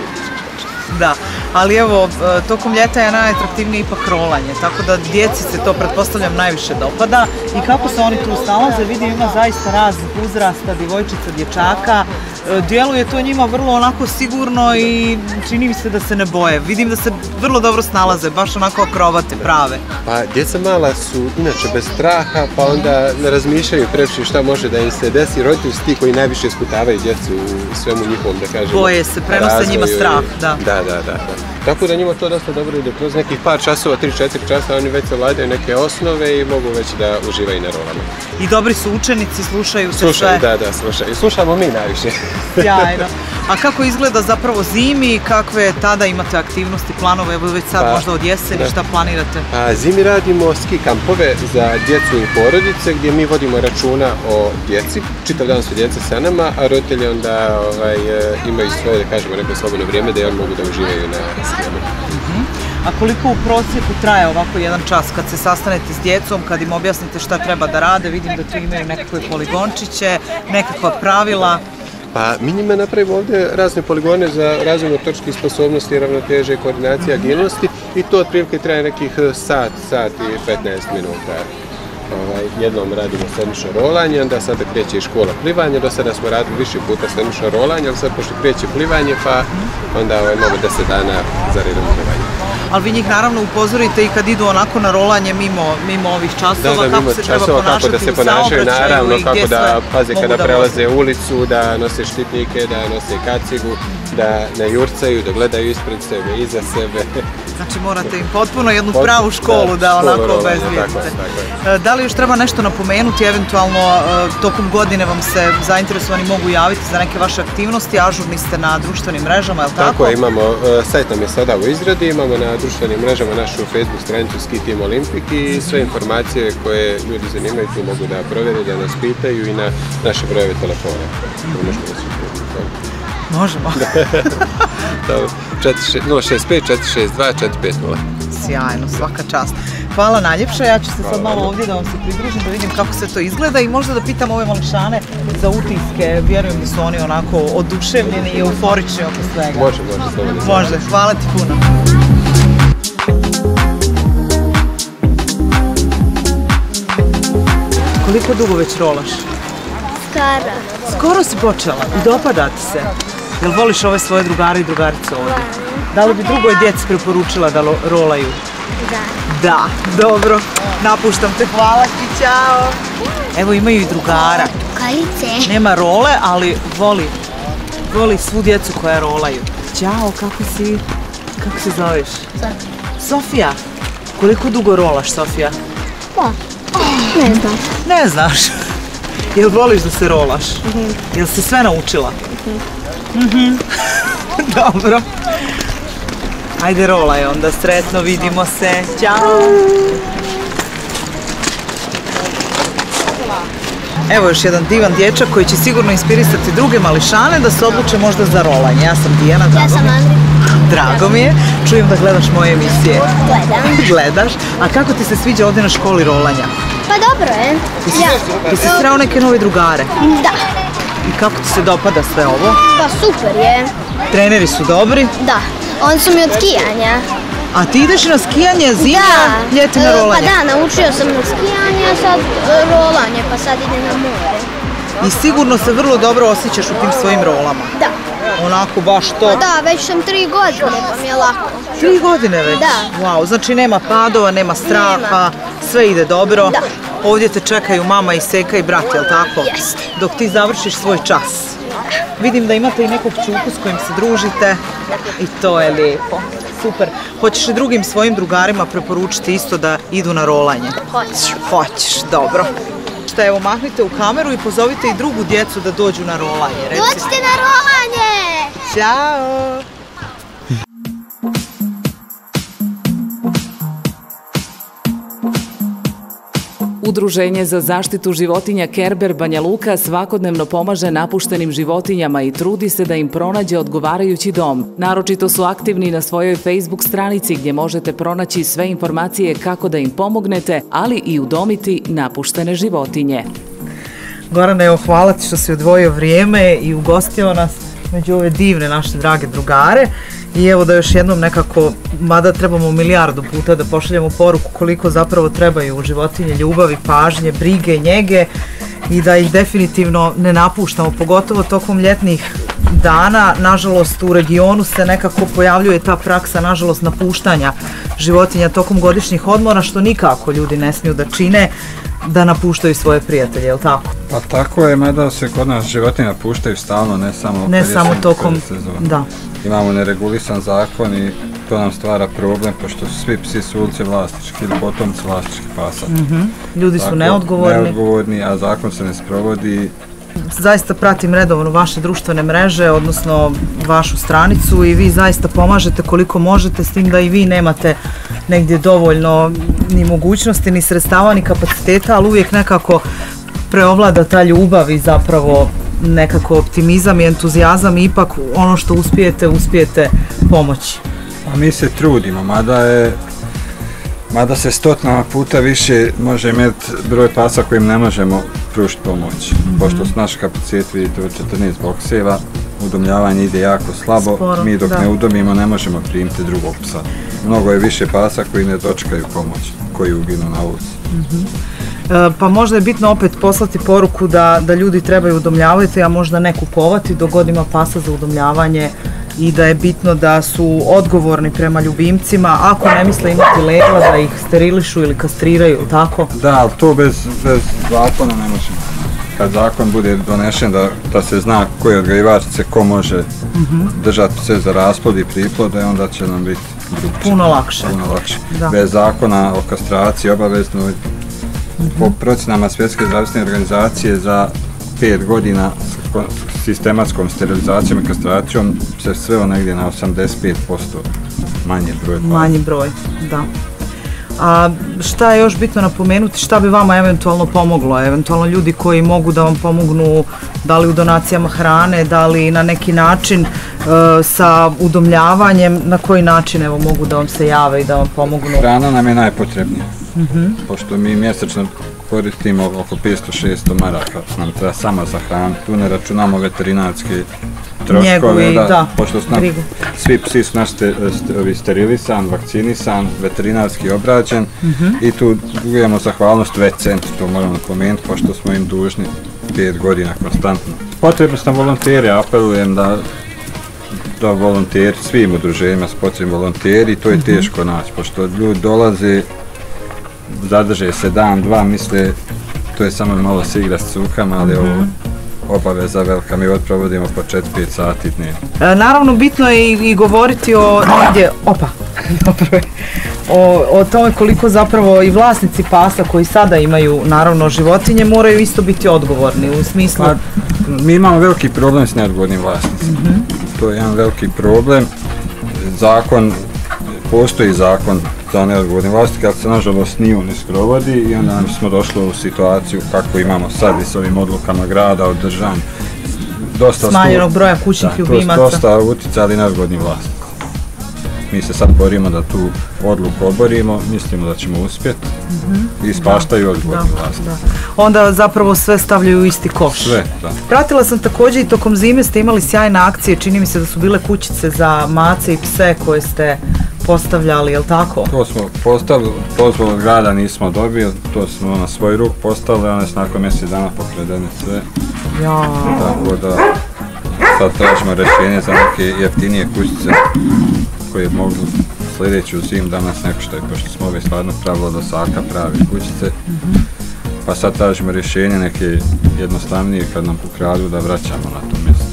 Da, ali evo, tokom ljeta je najatraktivnije ipak rolanje, tako da djeci se to, pretpostavljam, najviše dopada. I kako se oni tu snalaze, vidim ima zaista raznih uzrasta, djevojčica, dječaka. Djeluje to njima vrlo onako sigurno i čini mi se da se ne boje. Vidim da se vrlo dobro snalaze, baš onako akrovate, prave. Pa djeca mala su inače bez straha, pa onda ne razmišljaju previše šta može da im se desi. Roditelji su ti koji najviše isputavaju djecu u svemu njihovom, da kažemo, boje se, prenose njima strah, da. Da, da, da. Tako da njima to dosta dobro ide. Kroz nekih par časova, tri četiri časa, oni već savladaju neke osnove i mogu već da uživaju na rolama. I dobri su učenici, slušaju se Slušaju, sve. da, da, slušaju. Slušamo mi najviše. Sjajno. A kako izgleda zapravo zimi, kakve tada imate aktivnosti, planove, evo već sad Pa, možda od jeseni, da. šta planirate? A zimi radimo ski kampove za djecu i porodice gdje mi vodimo računa o djeci. Čitav dan su djeca sa nama, a roditelji onda ovaj, imaju svoje, da kažemo, neko slobodno vrijeme da i oni mogu da uživaju na skijama. A koliko u prosjeku traje ovako jedan čas kad se sastanete s djecom, kad im objasnite šta treba da rade, vidim da tu imaju nekakve poligončiće, nekakva pravila. Pa mi njima napravimo ovdje razne poligone za razvoj motoričkih sposobnosti, ravnoteže, koordinacije, agilnosti i to otprilike traje nekih sat, sat i petnaest minuta. Ovaj, jednom radimo sedmično rolanje, onda sada kreće i škola plivanja, do sada smo radili više puta sedmično rolanje, ali sad pošto kreće plivanje pa onda ovaj, imamo deset dana za redom plivanje. Ali vi njih naravno upozorite i kad idu onako na rolanje mimo, mimo ovih časova, Da, da, kako mimo se treba časova, ponašati kako da se u ponašaju, saobraćaju naravno, i kako gdje da sve paze mogu kada da prelaze ulicu, da nose štipnike, da nose kacigu, da ne jurcaju, da gledaju ispred sebe, iza sebe. Znači morate im potpuno jednu Potpuno, pravu školu da, da, onako školu rolanja, obezbijedite. tako je, tako je. Da li još treba nešto napomenuti, eventualno e, tokom godine vam se zainteresovani mogu javiti za neke vaše aktivnosti, ažurni ste na društvenim mrežama, je li tako? Tako je, imamo, e, sajt nam je sada u izradi, imamo na društvenim mrežama našu Facebook stranicu Ski Team Olimpik i sve informacije koje ljudi zanimaju tu mogu da provjere, da nas pitaju i na naše brojeve telefona. Možemo. nula šest pet četiri šest dva četiri pet nula. Sjajno, svaka čast. hvala najljepša. Ja ću se sad malo ovdje da vam se pridružim, da vidim kako sve to izgleda i možda da pitam ove mališane za utiske. Vjerujem da su oni onako oduševljeni i euforični oko svega. Može, može, slobodno. Može, hvala ti puno. Koliko dugo već rolaš? Skoro. Skoro si počela i dopada ti se. Jel voliš ove svoje drugare i drugarice ovdje? Da li bi drugoj djeci preporučila da rolaju? Da. Da, dobro. Napuštam te, hvala ti, ćao. Evo imaju i drugara. Drugarice. Nema role, ali voli, voli svu djecu koja rolaju. Ćao, kako si? Kako se zoveš? Sofija. Sofija. Koliko dugo rolaš, Sofija? Pa, ne znam. Ne znaš. Jel voliš da se rolaš? Mhm. Jel si sve naučila? Mhm. Mhm. Dobro. Ajde rolaj onda, sretno, vidimo se. Ćao! Evo još jedan divan dječak koji će sigurno inspirisati druge mališane da se odluče možda za rolanje. Ja sam Dijana, drago Ja sam mi je. Andri. Drago mi je. Čujem da gledaš moje emisije. Gledam. Gledaš. A kako ti se sviđa ovdje na školi rolanja? Pa dobro je. Ja. Jesi sreo neke nove drugare? Da. I kako ti se dopada sve ovo? Pa super je. Treneri su dobri? Da. Oni su mi od skijanja. A ti ideš na skijanje zimi, Da. ljeti na E, rolanje? Pa da, naučio sam na skijanje, a sad e, rolanje, pa sad idem na more. I sigurno se vrlo dobro osjećaš u tim svojim rolama. Da. Onako baš Pa to. da, već sam tri godine, pa mi je lako. Tri godine već? Da. Wow, znači nema padova, nema straha, Nema. sve ide dobro. Da. Ovdje te čekaju mama i seka i brat, jel tako? Jeste. Dok ti završiš svoj čas. Vidim da imate i nekog čuku s kojim se družite i to je lijepo. Super. Hoćeš li drugim svojim drugarima preporučiti isto da idu na rolanje? Hoću. Hoćeš, dobro. Šta, evo, mahnite u kameru i pozovite i drugu djecu da dođu na rolanje. Recite. Dođite na rolanje! Ćao! Udruženje za zaštitu životinja Kerber Banja Luka svakodnevno pomaže napuštenim životinjama i trudi se da im pronađe odgovarajući dom. Naročito su aktivni na svojoj Facebook stranici gdje možete pronaći sve informacije kako da im pomognete, ali i udomiti napuštene životinje. Gorane, evo, hvala ti što si odvojio vrijeme i ugostio nas među ove divne naše drage drugare. I evo da još jednom nekako, mada trebamo milijardu puta da pošaljemo poruku koliko zapravo trebaju životinje ljubavi, pažnje, brige, njege i da ih definitivno ne napuštamo, pogotovo tokom ljetnih dana. Nažalost, u regionu se nekako pojavljuje ta praksa, nažalost, napuštanja životinja tokom godišnjih odmora, što nikako ljudi ne smiju da čine, da napuštaju svoje prijatelje, je li tako? Pa tako je, mada se kod nas životinje napuštaju stalno, ne samo Ne kad je samo sem- tokom, kad je sezona. da. Imamo neregulisan zakon i to nam stvara problem, pošto su svi psi su ulice vlasnički ili potomci vlasničkih pasa. Ljudi su Tako, neodgovorni. neodgovorni, a zakon se ne sprovodi. Zaista pratim redovno vaše društvene mreže, odnosno vašu stranicu i vi zaista pomažete koliko možete, s tim da i vi nemate negdje dovoljno ni mogućnosti, ni sredstava, ni kapaciteta, ali uvijek nekako preovlada ta ljubav i zapravo nekako optimizam i entuzijazam i ipak ono što uspijete, uspijete pomoći. A mi se trudimo, mada je Mada se stotinama puta više može imati broj pasa kojim ne možemo pružiti pomoć. Mm-hmm. Pošto su naš kapacitet, vidite, od četrnaest bokseva, udomljavanje ide jako slabo, Sporo, mi dok da. ne udomimo ne možemo primiti drugog psa. Mnogo je više pasa koji ne dočekaju pomoć, koji uginu na ulici. E, pa možda je bitno opet poslati poruku da, da ljudi trebaju udomljavati, a možda ne kupovati dok god ima pasa za udomljavanje i da je bitno da su odgovorni prema ljubimcima, ako ne misle imati legla da ih sterilišu ili kastriraju, tako? Da, ali to bez, bez zakona ne možemo. Kad zakon bude donešen da, da se zna koji odgajivač se ko može mm-hmm. držati pse za rasplod i priplod, onda će nam biti drugčije. Puno lakše. Puno lakše. Da. Bez zakona o kastraciji obavezno, mm-hmm. po procjenama Svjetske zdravstvene organizacije za pet godina s ko- sistematskom sterilizacijom i kastracijom se sveo negdje na osamdeset pet posto manji broj. Manji broj, da. A šta je još bitno napomenuti, šta bi vama eventualno pomoglo? Eventualno ljudi koji mogu da vam pomognu, da li u donacijama hrane, da li na neki način e, sa udomljavanjem, na koji način evo mogu da vam se jave i da vam pomognu? Hrana nam je najpotrebnija. Pošto mi mjesečno koristimo oko petsto do šesto maraka, nam treba samo za hranu, tu ne računamo veterinarske troškove, da, pošto su nam, svi psi su naši sterilisan, vakcinisan, veterinarski obrađen i tu dugujemo zahvalnost vet centru, to moramo napomenuti, pošto smo im dužni pet godina konstantno. Potrebni su nam volonteri, apelujem da da volonteri, svim udruženjima su potrebni volonteri, to je teško naći, pošto ljudi dolaze, zadrže se dan, dva, misle, to je samo malo se igra s cukama, ali ovo obaveza velika, mi odprovodimo po četiri pet sati dnevno. Naravno, bitno je i govoriti o negdje, opa, o, o tome koliko zapravo i vlasnici pasa koji sada imaju, naravno, životinje, moraju isto biti odgovorni u smislu... Pa, mi imamo veliki problem s neodgovornim vlasnicima. To je jedan veliki problem. Zakon, postoji zakon za neodgovorni vlasnik, ali se nažalost nije ne sprovodi i onda smo došli u situaciju kako imamo sad i s ovim odlukama grada o držanju. Smanjenog broja kućnih ljubimaca. Dosta uticali neodgovorni vlasnik. Mi se sad borimo da tu odluku oborimo, mislimo da ćemo uspjeti i ispaštaju odgovorni vlasnici. Onda zapravo sve stavljaju u isti koš. Sve, da. Pratila sam također i tokom zime ste imali sjajne akcije, čini mi se da su bile kućice za mace i pse koje ste postavljali, je li tako? To smo postavili, dozvolu od grada nismo dobili, to smo na svoj ruk postavili, one su nakon mjesec dana pokradene sve. Ja. Tako da sad tražimo rješenje za neke jeftinije kućice koje mogu sljedeću zimu da nas ne koštaju, pošto smo ove stvarno pravilo do saka pravi kućice. Pa sad tražimo rješenje neke jednostavnije kad nam pokradu da vraćamo na to mjesto.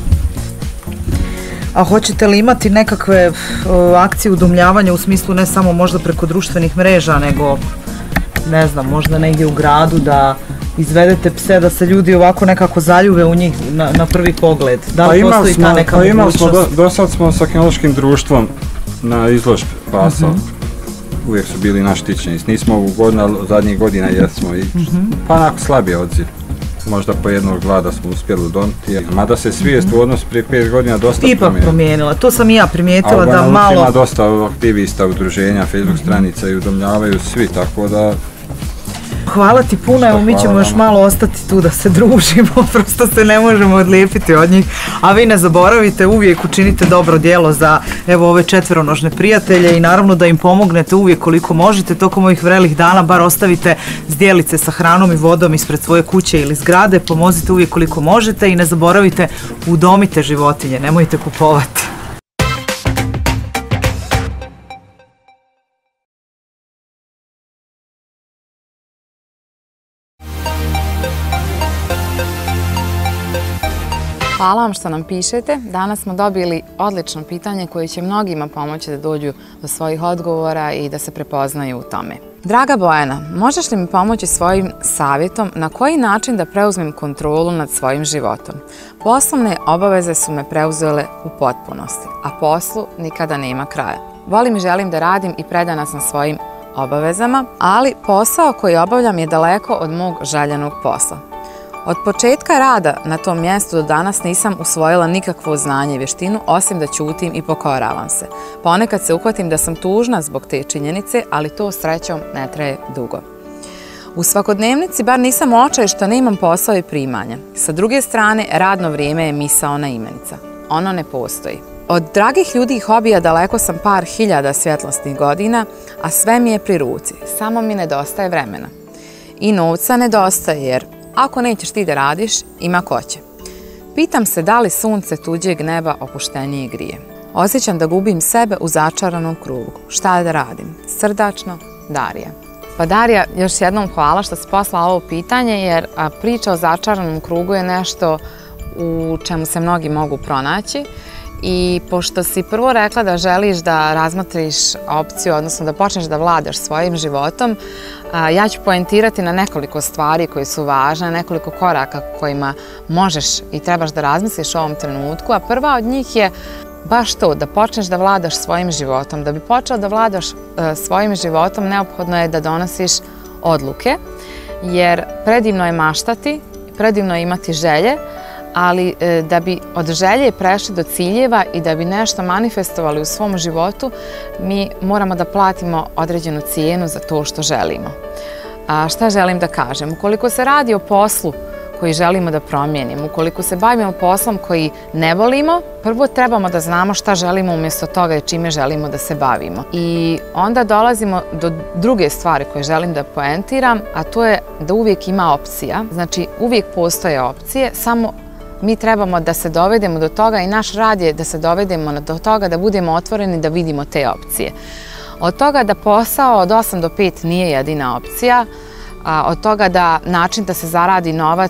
A hoćete li imati nekakve akcije udomljavanja u smislu ne samo možda preko društvenih mreža, nego ne znam, možda negdje u gradu da izvedete pse da se ljudi ovako nekako zaljube u njih na, na prvi pogled? Da li pa postoji ta neka pa mogućnost? Smo, do, do sad smo sa kinološkim društvom na izložbi pasa, uh-huh. uvijek su bili naši štićenici. Nismo u godina, zadnjih godina jesmo i uh-huh. pa onako slabije odziv. Možda po jednog glada smo uspjeli udomiti, mada se svijest u odnosu prije pet godina dosta ipak promijenila. promijenila. To sam i ja primijetila da malo... Ima dosta aktivista, udruženja, Facebook stranica i udomljavaju svi, tako da... Hvala ti puno, evo mi ćemo još malo ostati tu da se družimo, prosto se ne možemo odlijepiti od njih, a vi ne zaboravite, uvijek učinite dobro djelo za evo ove četveronožne prijatelje i naravno da im pomognete uvijek koliko možete, tokom ovih vrelih dana bar ostavite zdjelice sa hranom i vodom ispred svoje kuće ili zgrade, pomozite uvijek koliko možete i ne zaboravite, udomite životinje, nemojte kupovati. Hvala vam što nam pišete. Danas smo dobili odlično pitanje koje će mnogima pomoći da dođu do svojih odgovora i da se prepoznaju u tome. Draga Bojana, možeš li mi pomoći svojim savjetom na koji način da preuzmem kontrolu nad svojim životom? Poslovne obaveze su me preuzele u potpunosti, a poslu nikada nema kraja. Volim i želim da radim i predana sam svojim obavezama, ali posao koji obavljam je daleko od mog željenog posla. Od početka rada na tom mjestu do danas nisam usvojila nikakvo znanje i vještinu, osim da ćutim i pokoravam se. Ponekad se uhvatim da sam tužna zbog te činjenice, ali to srećom ne traje dugo. U svakodnevnici bar nisam očaj što ne imam posao i primanja. Sa druge strane, radno vrijeme je misaona imenica. Ono ne postoji. Od dragih ljudi i hobija daleko sam par hiljada svjetlosnih godina, a sve mi je pri ruci. Samo mi nedostaje vremena. I novca nedostaje jer ako nećeš ti da radiš, ima ko će. Pitam se da li sunce tuđeg neba opuštenije grije. Osjećam da gubim sebe u začaranom krugu. Šta da radim? Srdačno, Darija. Pa Darija, još jednom hvala što si poslala ovo pitanje, jer priča o začaranom krugu je nešto u čemu se mnogi mogu pronaći. I pošto si prvo rekla da želiš da razmotriš opciju, odnosno da počneš da vladaš svojim životom, ja ću poentirati na nekoliko stvari koje su važne, nekoliko koraka kojima možeš i trebaš da razmisliš u ovom trenutku, a prva od njih je baš to, da počneš da vladaš svojim životom. Da bi počeo da vladaš svojim životom, neophodno je da donosiš odluke, jer predivno je maštati, predivno je imati želje, ali da bi od želje prešli do ciljeva i da bi nešto manifestovali u svom životu, mi moramo da platimo određenu cijenu za to što želimo. A šta želim da kažem? Ukoliko se radi o poslu koji želimo da promijenimo, ukoliko se bavimo poslom koji ne volimo, prvo trebamo da znamo šta želimo umjesto toga i čime želimo da se bavimo. I onda dolazimo do druge stvari koje želim da poentiram, a to je da uvijek ima opcija. Znači, uvijek postoje opcije, samo mi trebamo da se dovedemo do toga i naš rad je da se dovedemo do toga da budemo otvoreni da vidimo te opcije. Od toga da posao od osam do pet nije jedina opcija, od toga da način da se zaradi novac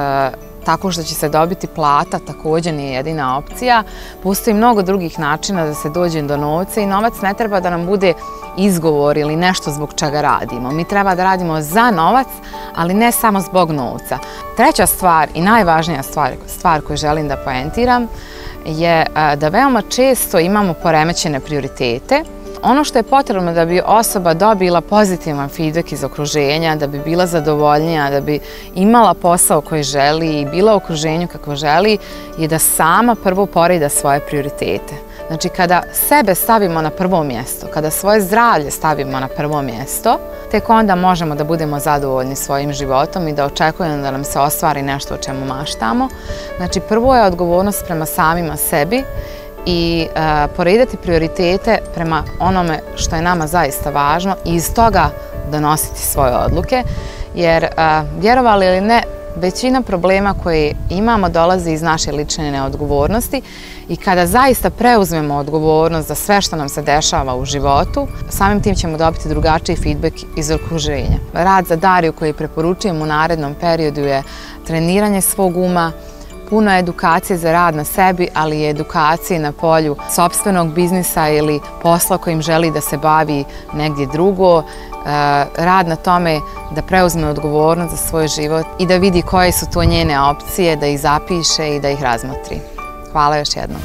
tako što će se dobiti plata također nije jedina opcija. Postoji mnogo drugih načina da se dođe do novca i novac ne treba da nam bude izgovor ili nešto zbog čega radimo. Mi treba da radimo za novac, ali ne samo zbog novca. Treća stvar i najvažnija stvar, stvar koju želim da poentiram je da veoma često imamo poremećene prioritete. Ono što je potrebno da bi osoba dobila pozitivan feedback iz okruženja, da bi bila zadovoljnija, da bi imala posao koji želi i bila u okruženju kako želi, je da sama prvo poreda svoje prioritete. Znači, kada sebe stavimo na prvo mjesto, kada svoje zdravlje stavimo na prvo mjesto, tek onda možemo da budemo zadovoljni svojim životom i da očekujemo da nam se ostvari nešto o čemu maštamo. Znači, prvo je odgovornost prema samima sebi i poredati prioritete prema onome što je nama zaista važno i iz toga donositi svoje odluke, jer vjerovali ili ne, većina problema koje imamo dolazi iz naše lične neodgovornosti i kada zaista preuzmemo odgovornost za sve što nam se dešava u životu, samim tim ćemo dobiti drugačiji feedback iz okruženja. Rad za Dariju koji preporučujem u narednom periodu je treniranje svog uma, puno edukacije za rad na sebi, ali i edukacije na polju sopstvenog biznisa ili posla kojim želi da se bavi negdje drugo, rad na tome da preuzme odgovornost za svoj život i da vidi koje su to njene opcije, da ih zapiše i da ih razmotri. Hvala još jednom.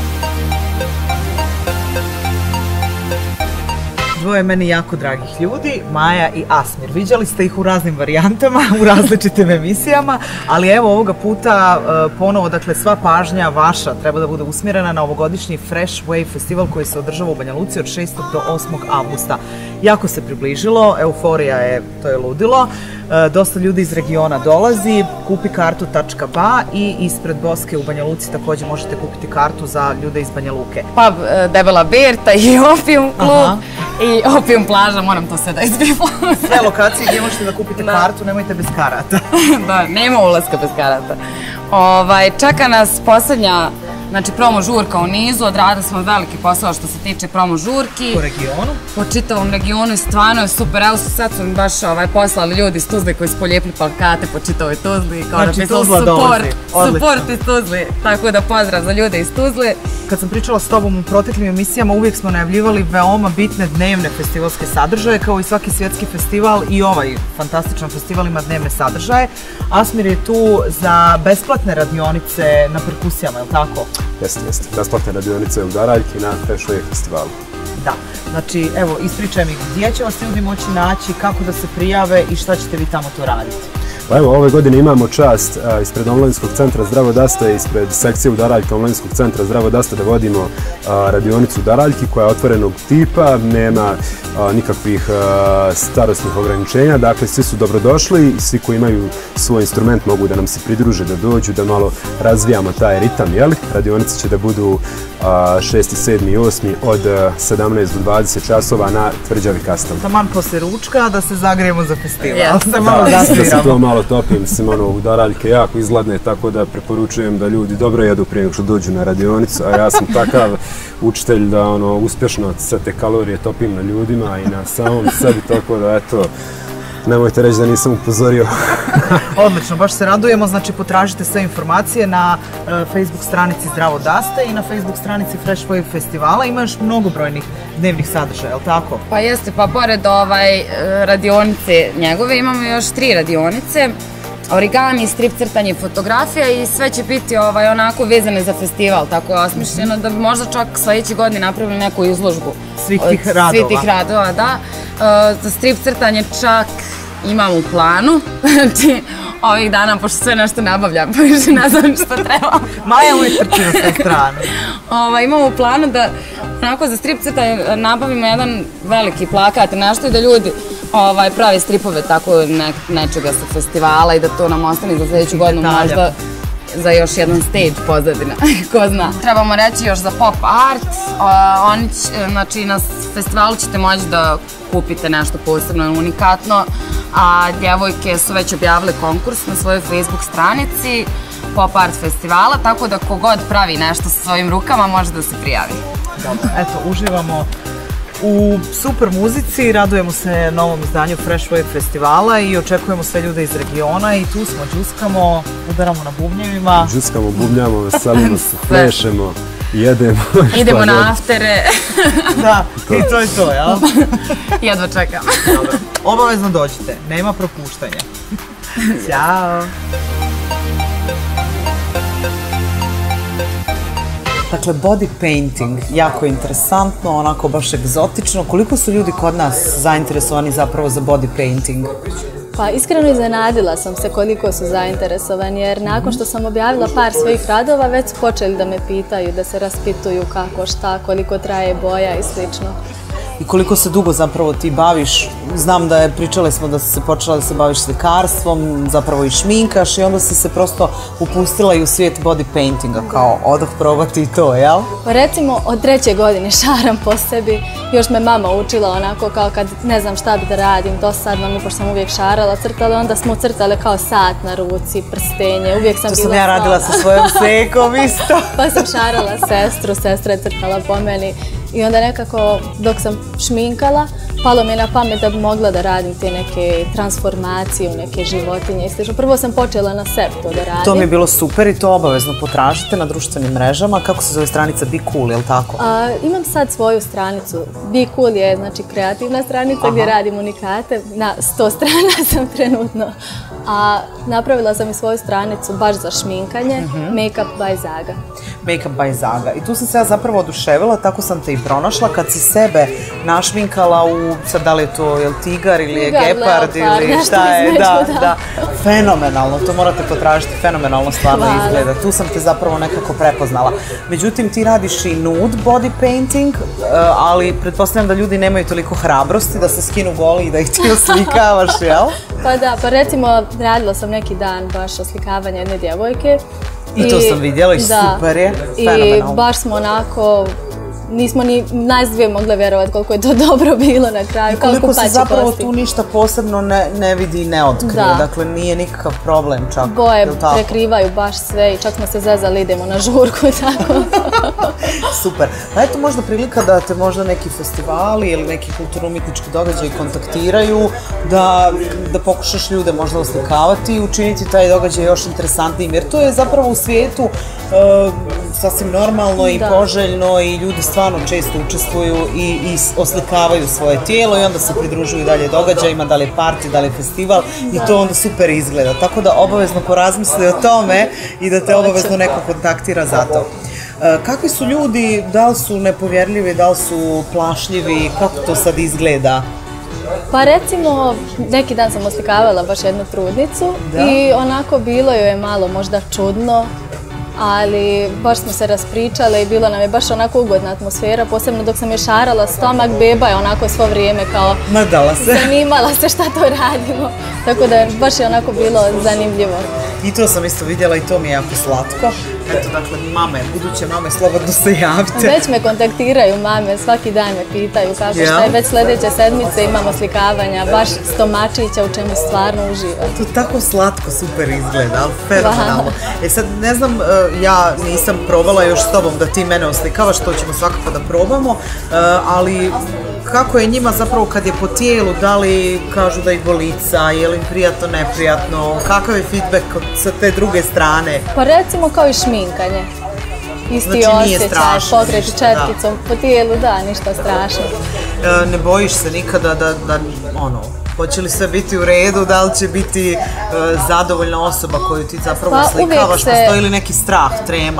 Dvoje meni jako dragih ljudi, Maja i Asmir. Viđali ste ih u raznim varijantama, u različitim emisijama, ali evo ovoga puta ponovo, dakle, sva pažnja vaša treba da bude usmjerena na ovogodišnji Fresh Wave festival koji se održava u Banja Luci od šestog do osmog avgusta. Jako se približilo, euforija je, to je ludilo. Dosta ljudi iz regiona dolazi, kupi kartu tačka ba i ispred Boske u Banja Luci također možete kupiti kartu za ljude iz Banja Luke. Pub Debela Berta i Opium klub i Opium plaža, moram to sve da izbivamo. Sve lokacije gdje možete da kupite kartu, nemojte bez karata. Da, nema ulaska bez karata. Čeka nas posljednja Znači, promo žurka u nizu, odradili smo veliki posao što se tiče promo žurki. Po regionu? Po čitavom regionu i stvarno je super. Evo su sad su mi baš poslali ljudi iz Tuzle koji su polijepili plakate po čitavoj Tuzli. Znači, Tuzla dolazi. Support iz Tuzle, tako da pozdrav za ljude iz Tuzle. Kad sam pričala s tobom u proteklim emisijama, uvijek smo najavljivali veoma bitne dnevne festivalske sadržaje, kao i svaki svjetski festival i ovaj fantastičan festival ima dnevne sadržaje. Asmir je tu za besplatne radionice na perkusijama, je li tako? Jeste, jeste. Besplatne radionice u Daraljki na Fresh Wave festivalu. Da, znači, evo, ispričaj mi gdje će vas ljudi moći naći, kako da se prijave i šta ćete vi tamo to raditi? Pa evo, ove godine imamo čast ispred Omladinskog centra Zdravo Dasta i ispred sekcije u Daraljka Omladinskog centra Zdravo Dasta da vodimo radionicu u Daraljki koja je otvorenog tipa, nema nikakvih starostnih ograničenja, dakle svi su dobrodošli i svi koji imaju svoj instrument mogu da nam se pridruže, da dođu, da malo razvijamo taj ritam, jel? Radionice će da budu šesti, sedmi i osmi od sedamnaest do dvadeset časova na Tvrđavi Kastav. Taman posle ručka da se zagrijemo za festival. Da se to malo topim, se ono u Daraljke jako izgladne, tako da preporučujem da ljudi dobro jedu prije nego što dođu na radionicu, a ja sam takav učitelj da ono uspješno sve te kalorije topim na ljudima i na samom sebi, tako da eto, nemojte reći da nisam upozorio. Odlično, baš se radujemo, znači potražite sve informacije na Facebook stranici Zdravo Dasta i na Facebook stranici Fresh Wave festivala. Ima još mnogobrojnih dnevnih sadržaja, je li tako? Pa jeste, pa pored radionice njegove imamo još tri radionice. Origami, strip crtanje i fotografija i sve će biti onako vezane za festival, tako je osmišljeno da bi možda čak sljedeće godine napravili neku izložbu. Svih tih radova. Svih tih radova, da. Za strip crtanje čak imam u planu, znači ovih dana, pošto sve nešto nabavljam, pa više ne znam što treba. Maja uvijek trči na sve strane. Imamo u planu da onako za strip crtanje nabavimo jedan veliki plakat, nešto i da ljudi pravi stripove tako nečega sa festivala i da to nam ostane za sljedeću godinu možda za još jedan stage pozadina, ko zna. Trebamo reći još za pop art, znači na festivalu ćete moći da kupite nešto posebno unikatno, a djevojke su već objavile konkurs na svojoj Facebook stranici Pop Art festivala, tako da kogod pravi nešto sa svojim rukama može da se prijavi. Eto, uživamo u super muzici, radujemo se novom izdanju Fresh Wave festivala i očekujemo sve ljude iz regiona i tu smo, džuskamo, udaramo na bubnjevima. Džuskamo, bubnjamo, veselimo se, plešemo, jedemo. Idemo na aftere. Da, i to je to, jel? Jedva čekam. Obavezno dođite, nema propuštanja. Ćao! Dakle, body painting, jako interesantno, onako baš egzotično. Koliko su ljudi kod nas zainteresovani zapravo za body painting? Pa iskreno iznenadila sam se koliko su zainteresovani, jer nakon što sam objavila par svojih radova, već su počeli da me pitaju, da se raspituju kako, šta, koliko traje boja i slično. I koliko se dugo zapravo ti baviš? Znam da je, pričali smo da si se počela da se baviš slikarstvom, zapravo i šminkaš i onda si se prosto upustila i u svijet body paintinga, kao odoh probati i to, jel? Pa recimo od treće godine šaram po sebi, još me mama učila onako kao kad ne znam šta bi da radim, dosadno mi, pošto sam uvijek šarala, crtala, onda smo crtale kao sat na ruci, prstenje, uvijek sam bila... To sam ja radila sa svojom sekom isto. Pa sam šarala sestru, sestra je crtala po meni. I onda nekako, dok sam šminkala, palo mi je na pamet da bi mogla da radim te neke transformacije u neke životinje i slično. Prvo sam počela na sebi to da radim. To mi je bilo super i to obavezno potražite na društvenim mrežama. Kako se zove stranica Be Cool, je li tako? Imam sad svoju stranicu. Be Cool je znači kreativna stranica gdje radim unikate. Na sto strana sam trenutno. A napravila sam i svoju stranicu baš za šminkanje, Make-up by Zaga. Make-up by Zaga. I tu sam se ja zapravo oduševila, tako sam te i pronašla kad si sebe našminkala u, sad da li je to je tigar ili je gepard ili šta je, da, da, fenomenalno, to morate potražiti, fenomenalno stvarno izgleda, tu sam te zapravo nekako prepoznala. Međutim, ti radiš i nude body painting, ali pretpostavljam da ljudi nemaju toliko hrabrosti da se skinu goli i da ih ti oslikavaš, jel? Pa da, pa recimo radila sam neki dan baš oslikavanje jedne djevojke. I to sam vidjela i super je, fenomenalno. I baš smo onako, nismo ni nas dvije mogle vjerovati koliko je to dobro bilo na kraju. I koliko se zapravo tu ništa posebno ne vidi i ne otkrije, dakle nije nikakav problem čak. Boje prekrivaju baš sve i čak smo se zezali, idemo na žurku i tako. Super. Pa eto možda prilika da te možda neki festivali ili neki kulturno-umjetnički događaji kontaktiraju, da pokušaš ljude možda oslikavati i učiniti taj događaj još interesantnijim, jer to je zapravo u svijetu sasvim normalno i poželjno i ljudi stvarno često učestvuju i oslikavaju svoje tijelo i onda se pridružuju dalje događajima, da li je party, da li je festival i to onda super izgleda. Tako da obavezno porazmisli o tome i da te obavezno neko kontaktira za to. Kakvi su ljudi, da li su nepovjerljivi, da li su plašljivi, kako to sad izgleda? Pa recimo, neki dan sam oslikavala baš jednu trudnicu i onako bilo joj je malo možda čudno, ali baš smo se raspričale i bilo nam je baš onako ugodna atmosfera, posebno dok sam je šarala stomak, beba je onako svo vrijeme kao zanimala se šta to radimo, tako da baš je onako bilo zanimljivo. I to sam isto vidjela i to mi je jako slatko. Eto, dakle, mame, buduće mame, slobodno se javite. Već me kontaktiraju mame, svaki dan me pitaju kako šta je. Već sljedeće sedmice imamo slikavanja, baš stomačića u čemu stvarno uživa. To tako slatko, super izgleda, ali fenomenalno. E sad, ne znam, ja nisam probala još s tobom da ti mene oslikavaš, to ćemo svakako da probamo, ali kako je njima zapravo kad je po tijelu, da li kažu da ih boli lica, je li im prijatno, neprijatno, kakav je feedback sa te druge strane? Pa recimo kao i šminkanje. Isti osjećaj, pokreti četkicom po tijelu, da, ništa strašno. Ne bojiš se nikada da, ono, hoće li sve biti u redu, da li će biti zadovoljna osoba koju ti zapravo oslikavaš, postoji li neki strah, trema?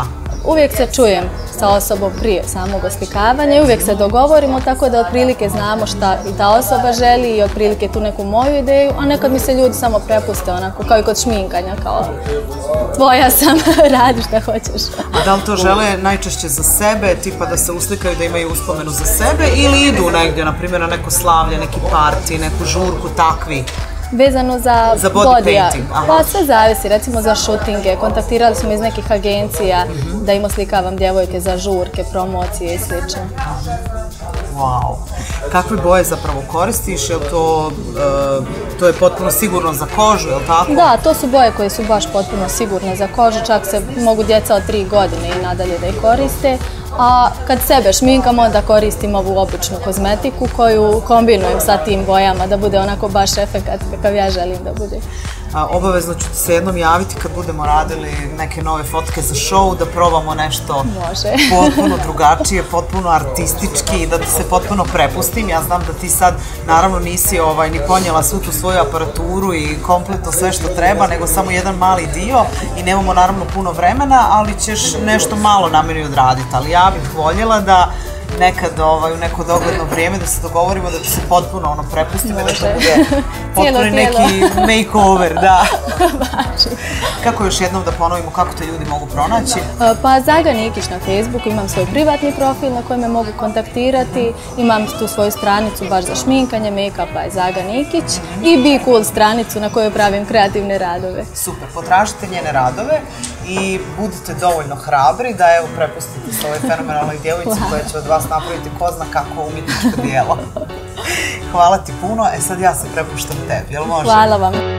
uvijek se čujem sa osobom prije samog oslikavanja i uvijek se dogovorimo tako da otprilike znamo šta i ta osoba želi i otprilike tu neku moju ideju, a nekad mi se ljudi samo prepuste onako kao i kod šminkanja, kao tvoja sam, radi šta hoćeš. A da li to žele najčešće za sebe, tipa da se uslikaju da imaju uspomenu za sebe ili idu negdje, na primjer na neko slavlje, neki parti, neku žurku, takvi? Vezano za, za body bodija, painting, aha. Pa sve zavisi, recimo za šutinge, kontaktirali smo iz nekih agencija mm-hmm. da im oslikavam djevojke za žurke, promocije i slično. Wow. Kakve boje zapravo koristiš? Jel to, uh, to je potpuno sigurno za kožu, jel tako? Da, to su boje koje su baš potpuno sigurne za kožu, čak se mogu djeca od tri godine i nadalje da ih koriste. A kad sebe šminkam, onda koristim ovu običnu kozmetiku koju kombinujem sa tim bojama da bude onako baš efekat kakav ja želim da bude. A, obavezno ću ti se jednom javiti kad budemo radili neke nove fotke za show, da probamo nešto Može. potpuno drugačije, potpuno artistički i da ti se potpuno prepustim. Ja znam da ti sad naravno nisi ovaj, ni ponijela svu tu svoju aparaturu i kompletno sve što treba, nego samo jedan mali dio i nemamo naravno puno vremena, ali ćeš nešto malo na meni odraditi. Ali ja bih voljela da nekad ovaj, u neko dogodno vrijeme da se dogovorimo da ti se potpuno ono prepustimo da to bude potpuno neki makeover, da. Kako još jednom da ponovimo kako te ljudi mogu pronaći? Pa Zaga Nikić na Facebooku, imam svoj privatni profil na kojem me mogu kontaktirati, imam tu svoju stranicu baš za šminkanje, make-upa je Zaga Nikić i Be Cool stranicu na kojoj pravim kreativne radove. Super, potražite njene radove i budite dovoljno hrabri da evo prepustite se ovoj fenomenalnoj djevojci koja će od vas napraviti ko zna kako umjetničko dijelo. Hvala ti puno, e sad ja se prepuštam tebi, jel može? Hvala vam.